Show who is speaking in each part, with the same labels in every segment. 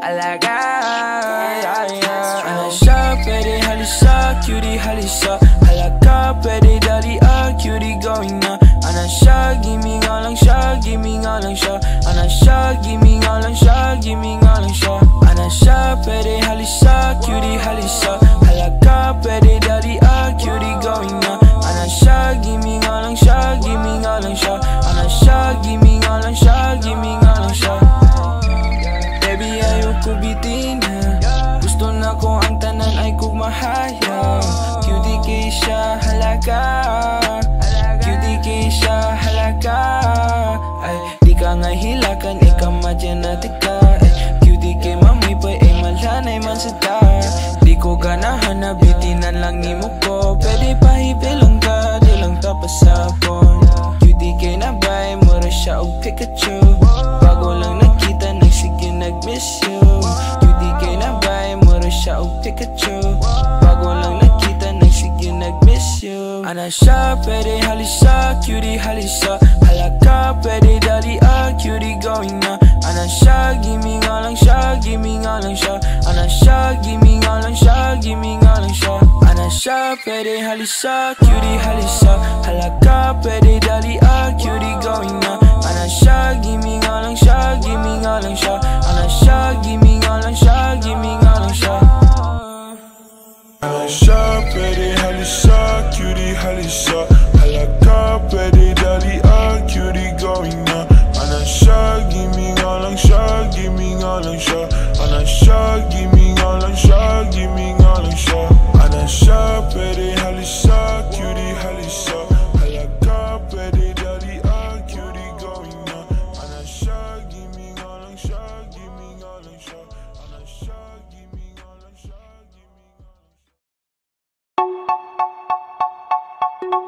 Speaker 1: alaga. Ana siya, pwede halisa, cutie halisa. Halaga, pwede dali cutie going na. Ana siya, gimme nga lang siya, gimme nga lang siya. Ana siya, gimme nga lang siya, gimme nga lang siya. Ana siya, pwede halisa, cutie halisa. Halaga, pwede dali cutie going na. Ana siya, gimme nga lang siya, gimme nga lang siya. Ana siya, gimme nga lang siya, gimme nga lang siya. Baby, ayoko bitin na. Gusto na ko ang tanan ay kugmahaya. Cutie kay siya, halaga. Cutie kay siya, halaga. Ay, di ka nga hilakan, ikaw madyaнаtika. Cutie kay mamay pa, malanay man sa ta. Di ko ganahan na bitinan lang ni mo ko. Pwede pa hibilang ka, di lang tapasapon. Cutie kay nabay, mura siya og Pikachu. Bago lang nakita, nagsige nag-miss you. Cutie kay nabay, mura siya og Pikachu. Bago lang nakita, nagsige nag-miss you. Ana siya, pwede halisa, cutie halisa. Halaga, pwede dali cutie going na. Ana siya, gimme nga lang siya, gimme nga lang siya. Ana siya, gimme nga lang siya, gimme nga lang siya. Ana siya, pwede halisa, cutie halisa. Halaga, pwede dali cutie going na. Ana siya, gimme nga lang siya, gimme nga lang siya. Ana siya, gimme nga lang siya, gimme nga lang siya.
Speaker 2: Ana siya, pwede halisa, cutie halisa. Halaga, pwede dali cutie going na. Ana siya, gimme nga lang siya, gimme nga lang siya. Ana siya, gimme nga lang siya, gimme nga lang siya. Ana siya, pwede halisa, cutie halisa. Halaga, pwede dali cutie going na. Ana siya, gimme nga lang siya, gimme nga lang siya. Ana siya, gimme nga lang siya, gimme nga lang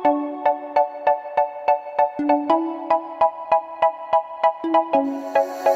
Speaker 2: siya.